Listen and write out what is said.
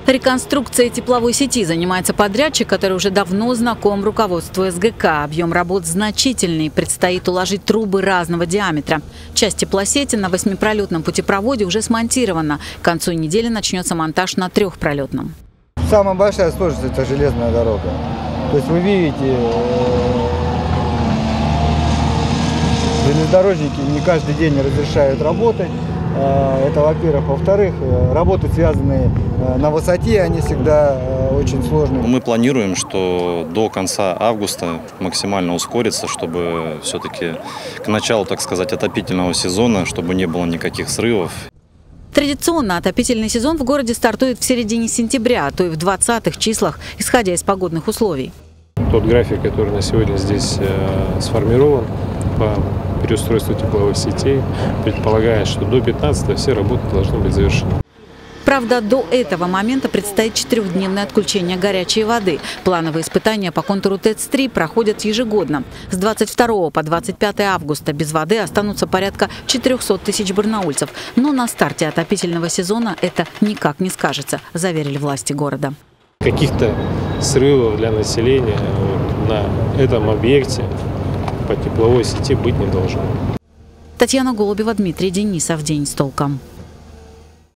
Реконструкцией тепловой сети занимается подрядчик, который уже давно знаком руководству СГК. Объем работ значительный. Предстоит уложить трубы разного диаметра. Часть теплосети на 8-пролетном путепроводе уже смонтирована. К концу недели начнется монтаж на 3-пролетном. Самая большая сложность – это железная дорога. То есть вы видите, железнодорожники не каждый день разрешают работать. Это, во-первых. Во-вторых, работы, связанные на высоте, они всегда очень сложные. Мы планируем, что до конца августа максимально ускориться, чтобы все-таки к началу, так сказать, отопительного сезона, чтобы не было никаких срывов. Традиционно отопительный сезон в городе стартует в середине сентября, а то и в 20-х числах, исходя из погодных условий. Тот график, который на сегодня здесь сформирован по переустройству тепловых сетей, предполагает, что до 15-го все работы должны быть завершены. Правда, до этого момента предстоит 4-дневное отключение горячей воды. Плановые испытания по контуру ТЭЦ-3 проходят ежегодно. С 22 по 25 августа без воды останутся порядка 400 тысяч барнаульцев. Но на старте отопительного сезона это никак не скажется, заверили власти города. Каких-то срывов для населения на этом объекте по тепловой сети быть не должно. Татьяна Голубева, Дмитрий Денисов. День с толком.